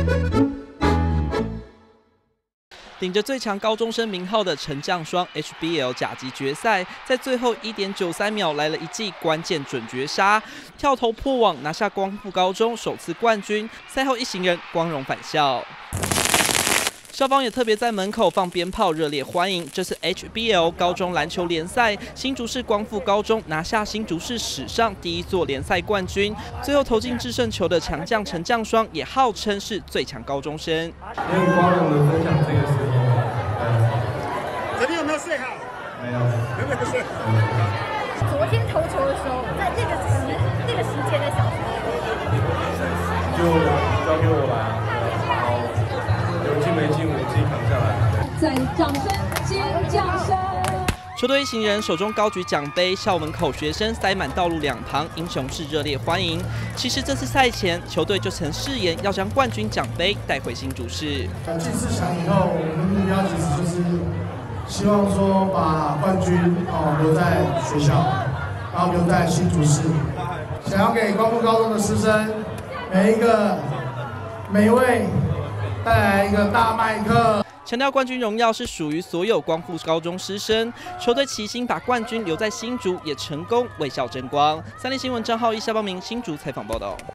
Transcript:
顶着最强高中生名号的陈将双 HBL 甲级决赛，在最后1.93秒来了一记关键准绝杀，跳投破网拿下光复高中首次冠军。赛后一行人光荣返校。 校方也特别在门口放鞭炮，热烈欢迎。这次 HBL 高中篮球联赛，新竹市光复高中拿下新竹市史上第1座联赛冠军。最后投进制胜球的强将陈将双，也号称是最强高中生。 很光荣的分享这个时候， 昨天有没有睡好？ 没有， 有没有睡？ 昨天投球的时候，在那个时间的小时， 就交给我吧。 有进没进，我自己扛下来。 在掌声、尖叫声。 球队一行人手中高举奖杯，校门口学生塞满道路两旁，英雄式热烈欢迎。其实这次赛前，球队就曾誓言要将冠军奖杯带回新竹市。 这次想以后，我们目标其实就是希望说把冠军留在学校，然后留在新竹市，想要给光复高中的师生每一位。 带来一个大麦克， 强调冠军荣耀是属于所有光复高中师生。球队齐心把冠军留在新竹，也成功为校争光。3立新闻张浩一、夏邦明新竹采访报道。